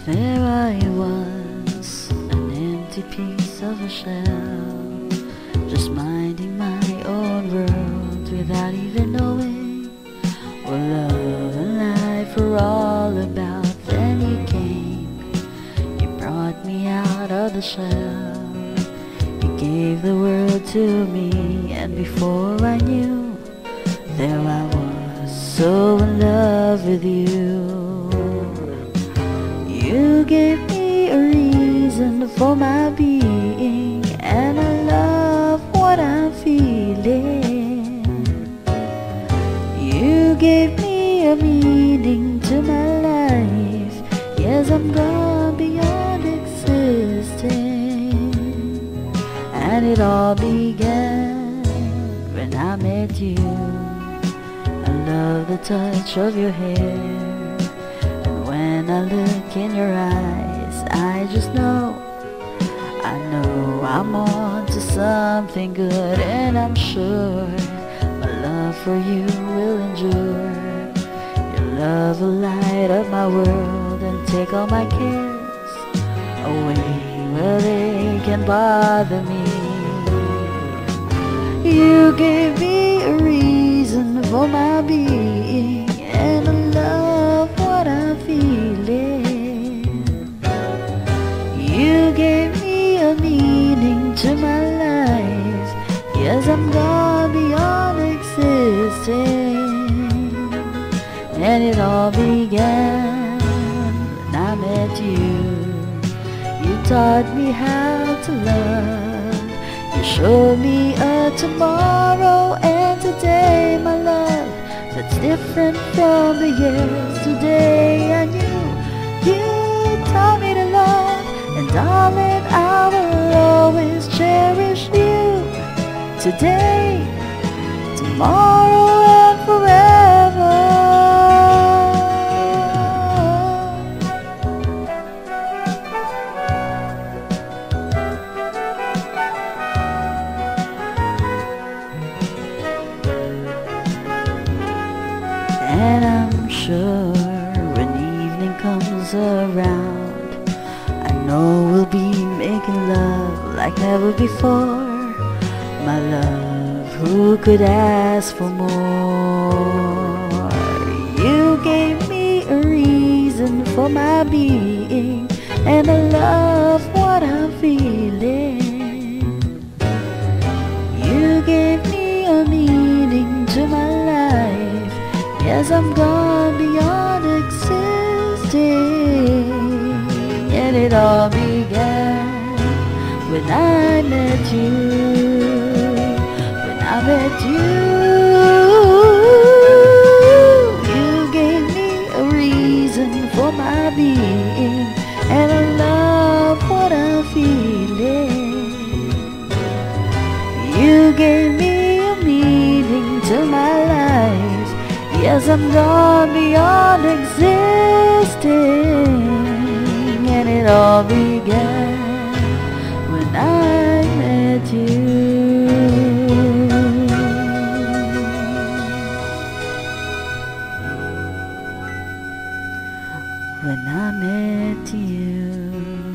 There I was, an empty piece of a shell, just minding my own world without even knowing what love and life were all about. Then you came, you brought me out of the shell, you gave the world to me, and before I knew, there I was, so in love with you. You gave me a reason for my being, and I love what I'm feeling. You gave me a meaning to my life. Yes, I'm gone beyond existing. And it all began when I met you. I love the touch of your hair. When I look in your eyes, I just know, I know I'm on to something good, and I'm sure my love for you will endure. Your love will light up my world and take all my cares away where they can bother me. You gave me a reason for my being, and I love what I'm feeling. You gave me a meaning to my life. Yes, I'm gone beyond existing. And it all began when I met you. You taught me how to love. You showed me a tomorrow and today, my love, that's different from the yesterday I knew. You taught me to love, and darling, I will always cherish you. Today, tomorrow, and forever. And I'm sure when evening comes around, I know we'll be making love like never before. My love, who could ask for more? You gave me a reason for my being, and I love what I'm feeling. You gave me a meaning to my life. Yes, I'm gone beyond existing. And it all began when I met you. When I met you, you gave me a reason for my being, and I love what I'm feeling. You gave me a meaning to my life. Yes, I'm gone beyond existing. And it all began when I met you. When I met you.